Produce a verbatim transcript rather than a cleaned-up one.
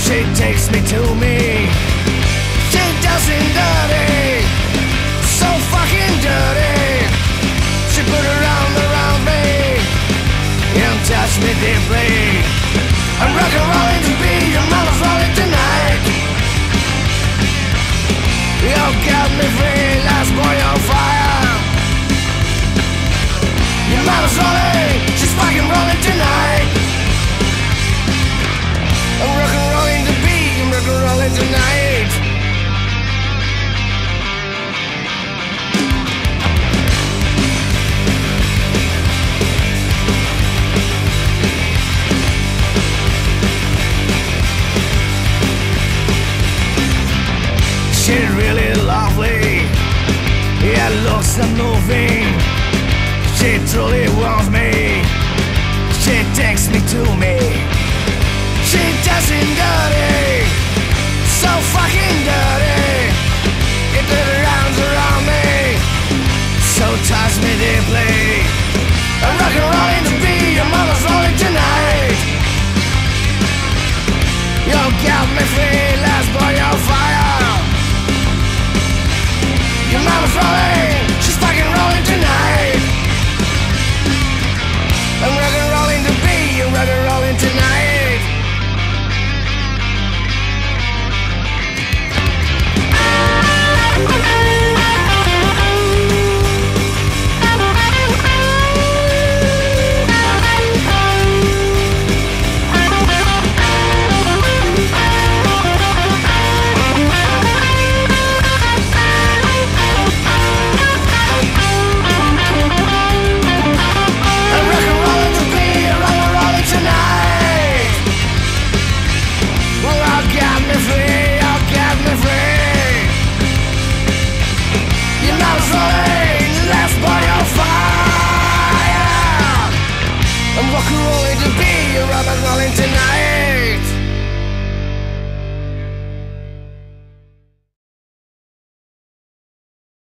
She takes me to me. She does me dirty, so fucking dirty. She put her arm around me and touched me deeply. I'm rock and rolling to be your mama's rolling tonight. You got me free, last boy on fire. Your mama's rolling, she's fucking rolling tonight. I'm rock and rolling to be, I'm rock and rolling tonight. She's really lovely, yeah, looks unmoving. She truly wants me, she takes me to me.